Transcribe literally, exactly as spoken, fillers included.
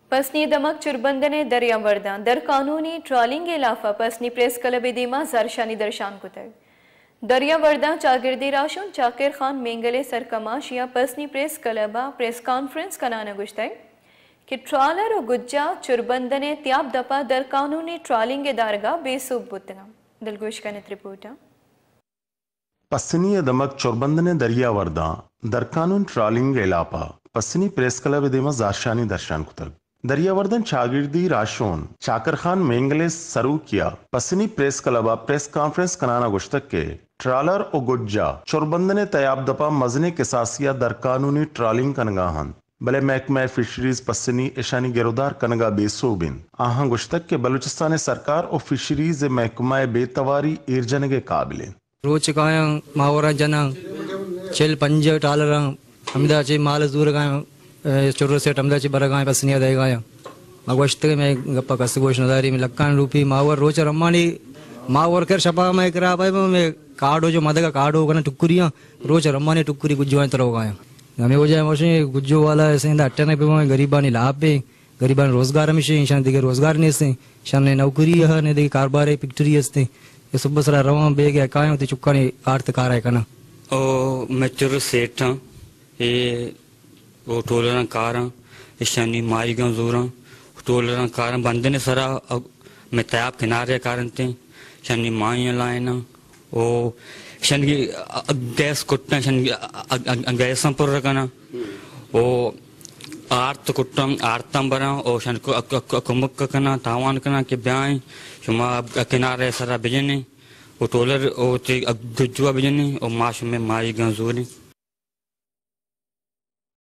پسنی دمک چربندنے دریا وردان در قانونی trawling لافا Pasni press club دیما زرشانی درشان کتگ دریا وردان چاگردی راشون چاکر خان مینگلے سرکماش یا پسنی پریس کلبا پریس کانفرنس کنانا گشتگ کہ ٹرالر و گجا چربندنے تیاب دپا در قانونی ٹرالنگ دارگاہ بے سوب بودنا دلگوش کنت رپورٹا پسنی دمک چربندنے دریا وردان در قانون ٹرالنگ علاپا پسنی پریس کلب دیما زرشانی درشان کتگ دریا وردن چاگردی راشون چاکر خان مینگلے سرو کیا پسنی پریس کلبا پریس کانفرنس کنانا گشتک کے ٹرالر او گجا چربندنے تیاب دپا مزنے کساسیا در قانونی ٹرالنگ کنگاہن بلے محکمہ فشریز پسنی اشانی گرودار کنگا بے صوبن آہاں گشتک کے بلوچستان سرکار او فشریز محکمہ بے تواری ایرجنگے قابلیں روچ کایاں ماورا جناں چل پنج ٹالراں ہمدا چے مال زور گایاں چورو سے ٹمدا چے برگاں پسنیا دے گایاں مگوشت میں گپا کس گوش نداری میں لکان روپی ماور روچ رمانی ماور کر شپا میں کرا پے میں کارڈو جو مدگا کارڈو کنا ٹکریاں روچ رمانی ٹکری گجو ترو گایاں ہمیں ہو جائے موشے گجو والا ایسے اٹھنے پہ غریبانی لاپ پہ غریبان روزگار ہمیشہ شان دیگر روزگار نہیں سے شان نے نوکری ہے نے دیگر کاروبار پکٹری ہے یہ صبح سرا رواں بے گیا کائیں ہوتی چکانی آرت کار ہے کنا او میں چر سیٹھ ہاں یہ وہ ٹولراں کاراں شانی مائی گاں زوراں ٹولراں کاراں بندنے سرا میں تیاب کنارے کارن تے شانی مائیں لائنا او شان کی گیس کٹنا شان گیساں پر رکھنا او آرت کٹن آرتاں براں او شان کمک کنا تاوان کنا کہ بیائیں شما کنارے سرا بجنے او ٹولر او گجوا بجنے او ماش میں مائی گاں زوریں